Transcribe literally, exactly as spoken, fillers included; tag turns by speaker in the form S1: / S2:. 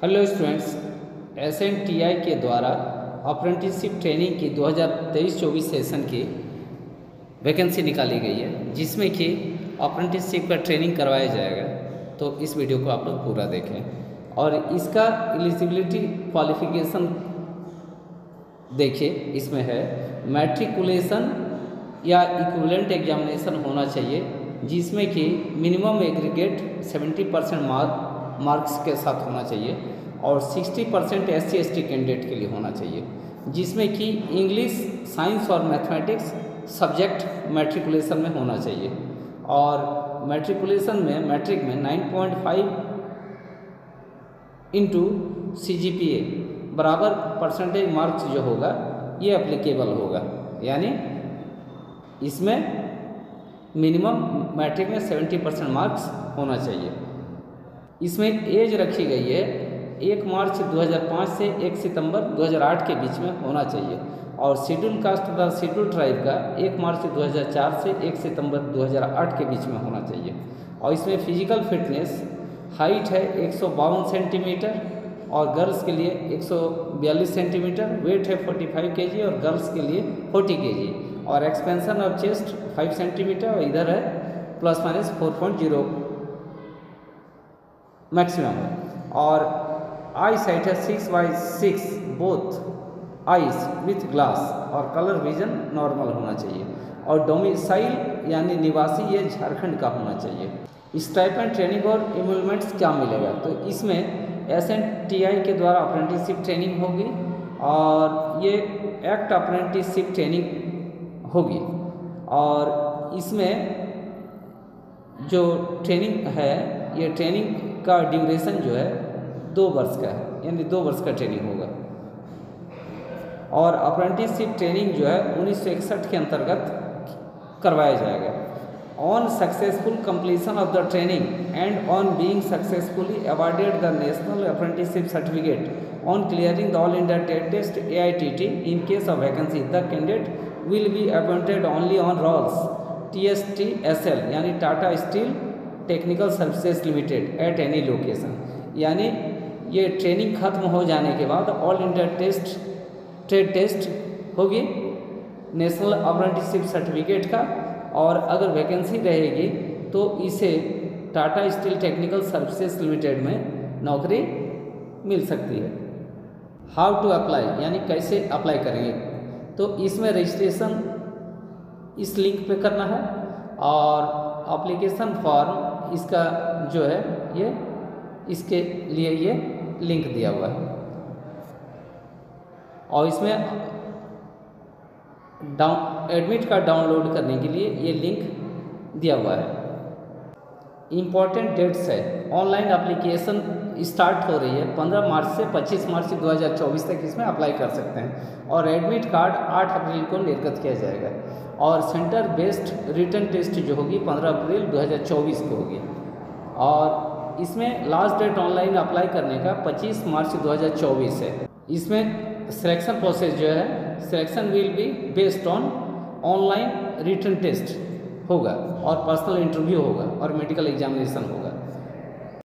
S1: Hello students, S N T I के द्वारा apprenticeship training की दो हज़ार तेईस चौबीस सेशन की वैकेंसी निकाली गई है, जिसमें कि अप्रेंटिसशिप का ट्रेनिंग करवाया जाएगा। तो इस वीडियो को आप लोग पूरा देखें और इसका एलिजिबिलिटी क्वालिफिकेशन देखिए। इसमें है मैट्रिकुलेशन या इक्विवेलेंट एग्जामिनेशन होना चाहिए, जिसमें कि मिनिमम एग्रीगेट सत्तर परसेंट मार्क मार्क्स के साथ होना चाहिए और साठ percent S C S T candidate के लिए होना चाहिए, जिसमें कि इंग्लिश, साइंस और मैथमेटिक्स सब्जेक्ट मैट्रिकुलेशन में होना चाहिए। और मैट्रिकुलेशन में मैट्रिक में नौ पॉइंट पाँच into C G P A बराबर परसेंटेज मार्क्स जो होगा ये एप्लीकेबल होगा, यानी इसमें मिनिमम मैट्रिक में सत्तर परसेंट मार्क्स होना चाहिए। इसमें एज रखी गई है एक मार्च दो हज़ार पाँच से एक सितंबर दो हज़ार आठ के बीच में होना चाहिए, और शेड्यूल कास्ट तथा शेड्यूल ट्राइब का एक मार्च दो हज़ार चार से एक सितंबर दो हज़ार आठ के बीच में होना चाहिए। और इसमें फिजिकल फिटनेस हाइट है एक सौ बावन सेंटीमीटर और गर्ल्स के लिए एक सौ बयालीस सेंटीमीटर, वेट है पैंतालीस केजी और गर्ल्स के लिए चालीस केजी, और एक्सपेंशन ऑफ चेस्ट पाँच सेंटीमीटर और इधर है प्लस माइनस चार पॉइंट ज़ीरो मैक्सिमम है। और आई साइट है six by six both eyes with glass और कलर विजन नॉर्मल होना चाहिए, और डोमिसाइल यानी निवासी ये झारखंड का होना चाहिए। स्टाइपेंड ट्रेनिंग और एमुलमेंट्स क्या मिलेगा, तो इसमें एस एन टी आई के द्वारा अप्रेंटिसशिप ट्रेनिंग होगी और ये एक्ट अप्रेंटिसशिप ट्रेनिंग होगी, और इसमें जो ट्रेनिंग है ये ट्रेनिंग का ड्यूरेशन जो है दो वर्ष का है, यानी दो वर्ष का ट्रेनिंग होगा। और अप्रेंटिसशिप ट्रेनिंग जो है उन्नीस सौ इकसठ के अंतर्गत करवाया जाएगा। On successful completion of the training and on being successfully awarded the national apprenticeship certificate on clearing the all India टेट test A I T T in case of vacancy the candidate will be appointed only on rolls T S T S L यानी Tata steel technical services limited at any location, यानी ये training खत्म हो जाने के बाद all India test trade test होगी national apprenticeship certificate का, और अगर वैकेंसी रहेगी तो इसे Tata steel technical services limited में नौकरी मिल सकती है। हाउ टू अप्लाई, यानी कैसे अप्लाई करेंगे, तो इसमें रजिस्ट्रेशन इस लिंक पे करना है, और एप्लीकेशन फॉर्म इसका जो है ये इसके लिए ये लिंक दिया हुआ है, और इसमें डाउन एडमिट कार्ड डाउनलोड करने के लिए ये लिंक दिया हुआ है। इम्पॉर्टेंट डेट्स है, ऑनलाइन एप्लीकेशन स्टार्ट हो रही है पंद्रह मार्च से पच्चीस मार्च दो हज़ार चौबीस तक इसमें अप्लाई कर सकते हैं, और एडमिट कार्ड आठ अप्रैल को निर्गत किया जाएगा, और सेंटर बेस्ड रिटन टेस्ट जो होगी पंद्रह अप्रैल दो हज़ार चौबीस को होगी, और इसमें लास्ट डेट ऑनलाइन अप्लाई करने का पच्चीस मार्च दो हज़ार चौबीस है। इसमें सिलेक्शन प्रोसेस जो है selection will be based on online written test होगा, और पर्सनल इंटरव्यू होगा और मेडिकल एग्जामिनेशन होगा।